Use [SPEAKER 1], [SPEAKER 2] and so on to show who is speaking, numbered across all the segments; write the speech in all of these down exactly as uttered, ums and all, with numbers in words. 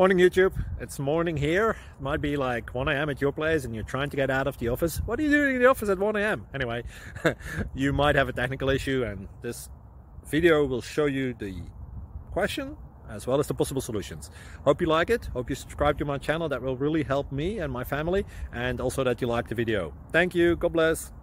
[SPEAKER 1] Morning YouTube, it's morning here. It might be like one A M at your place and you're trying to get out of the office. What are you doing in the office at one A M? Anyway, you might have a technical issue and this video will show you the question as well as the possible solutions. Hope you like it, hope you subscribe to my channel. That will really help me and my family, and also that you like the video. Thank you, God bless.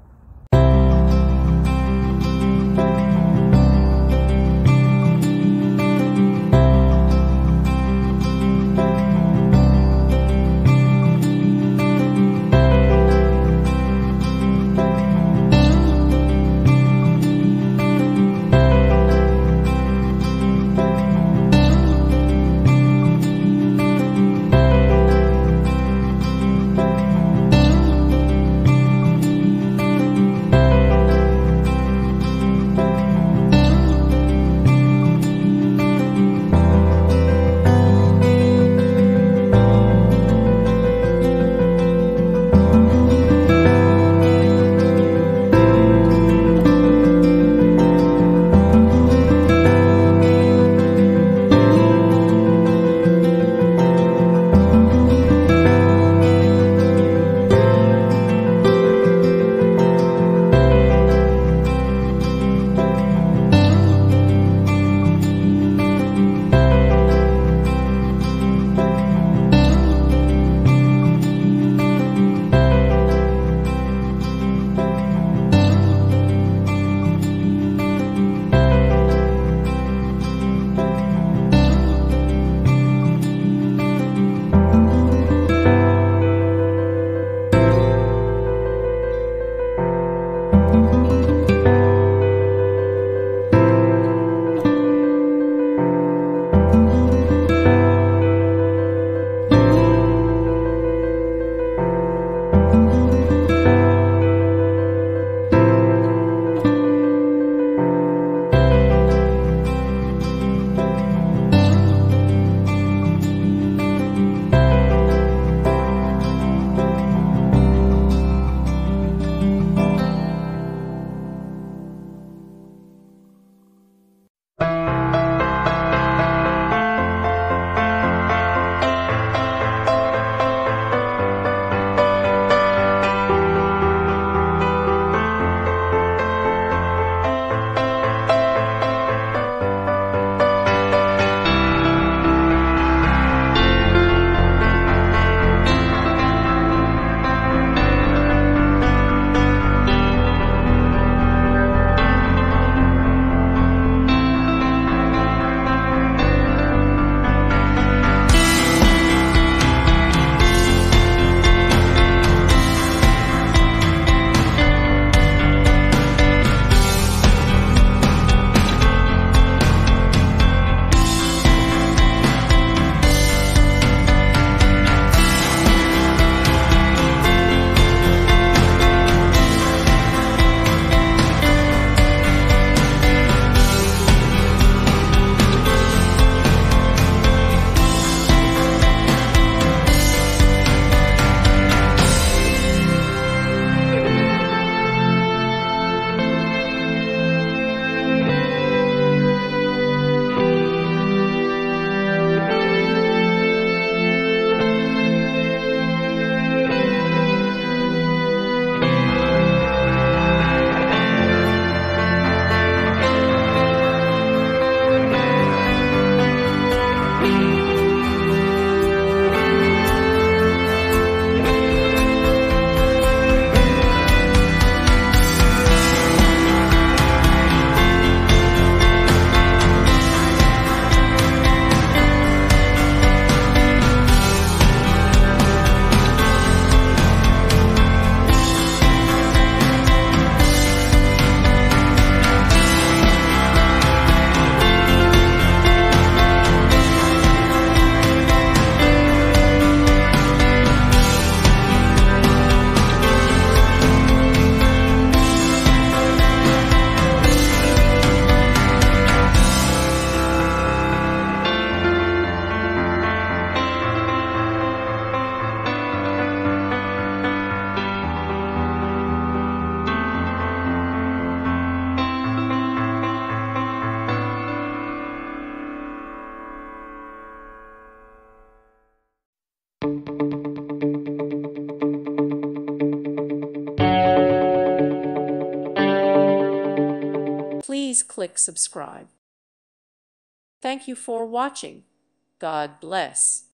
[SPEAKER 2] please click subscribe. Thank you for watching. God bless.